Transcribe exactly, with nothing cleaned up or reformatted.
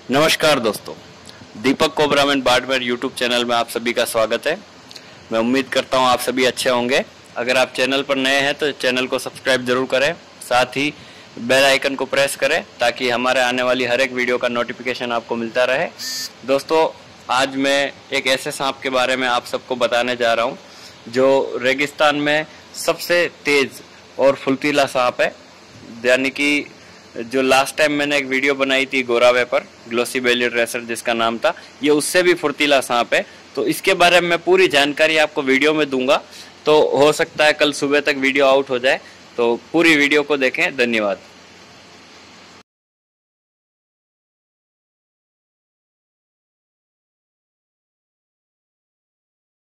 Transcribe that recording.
नमस्कार दोस्तों, Deepak cobraman Barmer YouTube channel में आप सभी का स्वागत है। मैं उम्मीद करता हूं आप सभी अच्छे होंगे। अगर आप चैनल पर नए हैं तो चैनल को सब्सक्राइब जरूर करें, साथ ही बेल आइकन को प्रेस करें ताकि हमारे आने वाली हर एक वीडियो का नोटिफिकेशन आपको मिलता रहे। दोस्तों, आज मैं एक ऐसे सांप के बारे में आप सबको बताने जा रहा हूं जो रेगिस्तान में सबसे तेज और फुर्तीला सांप है। यानी कि जो लास्ट टाइम मैंने एक वीडियो बनाई थी गोरावे पर, ग्लोसी बेलीड रेसर जिसका नाम था, ये उससे भी फुर्तीला सांप है। तो इसके बारे में मैं पूरी जानकारी आपको वीडियो में दूंगा, तो हो सकता है कल सुबह तक वीडियो आउट हो जाए। तो पूरी वीडियो को देखें। धन्यवाद।